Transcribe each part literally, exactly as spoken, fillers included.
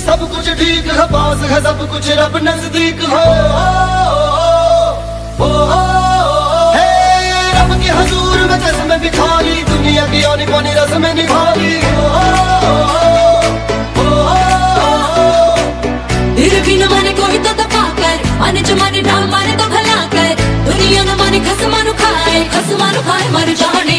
सब कुछ ठीक है, पास है सब कुछ, रब नजदीक हो। रब के हजूर में चश्मे भिखारी, दुनिया की आनी पानी रस्में निभारी। फिर भी न माने कोई तो दबा कर, माने जो माने ना माने तो भला कर। दुनिया न माने खसमानु खाए, खसमानु खाए मर जाने।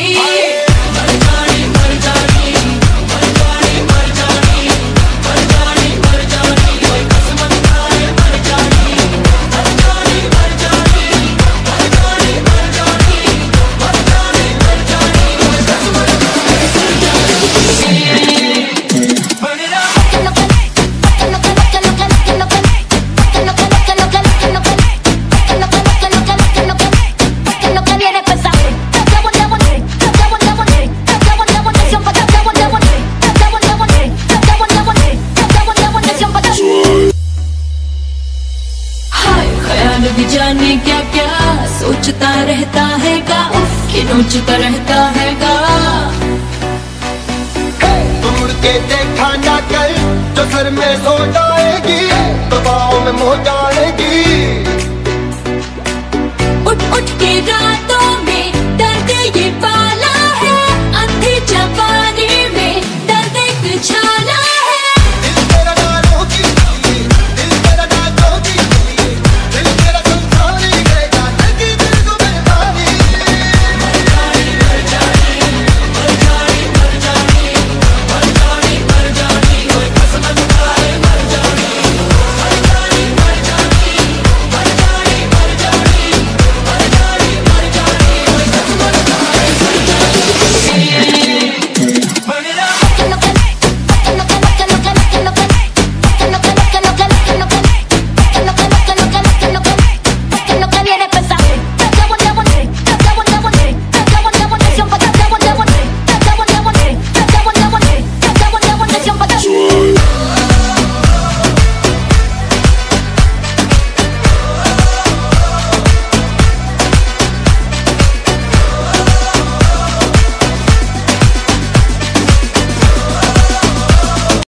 जाने क्या क्या सोचता रहता है गा, कि नोचता रहता है गा। मुड़ के देखा ना कर, जो सर में सो जाएगी तो पाँव में मोह जाएगी। उठ उठ के रातों में दर्द ये पा